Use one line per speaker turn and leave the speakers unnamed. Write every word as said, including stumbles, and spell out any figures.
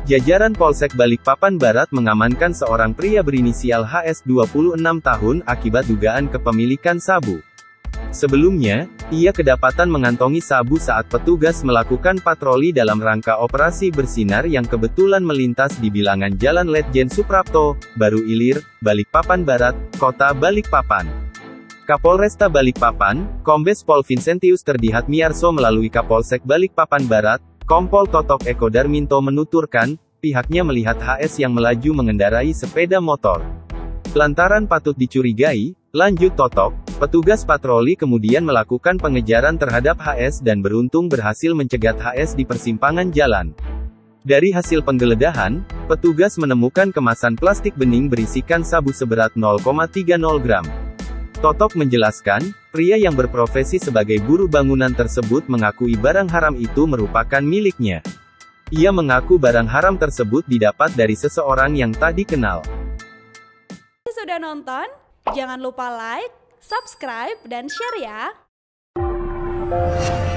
Jajaran Polsek Balikpapan Barat mengamankan seorang pria berinisial H S dua puluh enam tahun akibat dugaan kepemilikan sabu. Sebelumnya, ia kedapatan mengantongi sabu saat petugas melakukan patroli dalam rangka operasi bersinar yang kebetulan melintas di bilangan Jalan Letjen Suprapto, Baru Ilir, Balikpapan Barat, Kota Balikpapan. Kapolresta Balikpapan, Kombes Pol Vincentius Terdihatmiarso melalui Kapolsek Balikpapan Barat, Kompol Totok Eko Darminto menuturkan, pihaknya melihat H S yang melaju mengendarai sepeda motor. Lantaran patut dicurigai, lanjut Totok, petugas patroli kemudian melakukan pengejaran terhadap H S dan beruntung berhasil mencegat H S di persimpangan jalan. Dari hasil penggeledahan, petugas menemukan kemasan plastik bening berisikan sabu seberat nol koma tiga nol gram. Totok menjelaskan, pria yang berprofesi sebagai buruh bangunan tersebut mengakui barang haram itu merupakan miliknya. Ia mengaku barang haram tersebut didapat dari seseorang yang tak dikenal.
Sudah nonton? Jangan lupa like, subscribe, dan share ya!